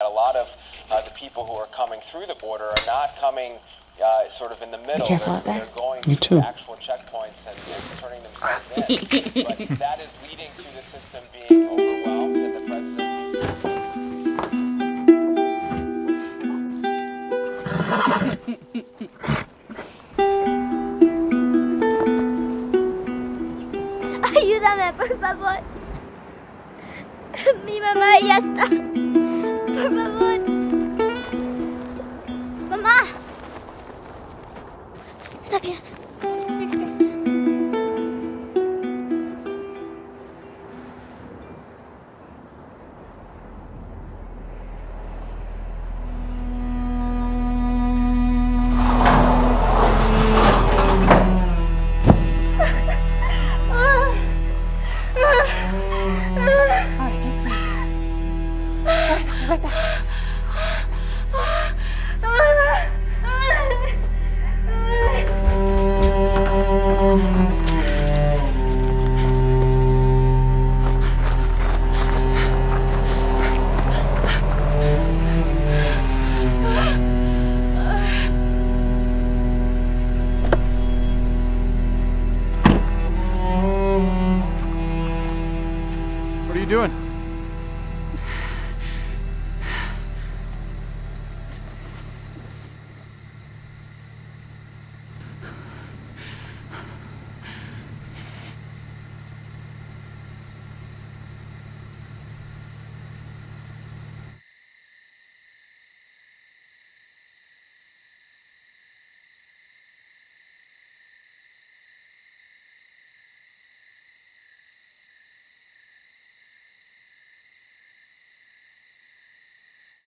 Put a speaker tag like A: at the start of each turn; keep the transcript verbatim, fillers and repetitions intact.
A: A lot of uh, the people who are coming through the border are not coming uh, sort of in the middle.
B: Be careful
A: they're,
B: out there.
A: they're going
C: Me
A: to
C: too.
A: actual checkpoints and, and turning themselves in. But that is leading to the system being overwhelmed, and the president needs to...
D: Ayúdame, por favor. Mi mamá ya está. Por favor.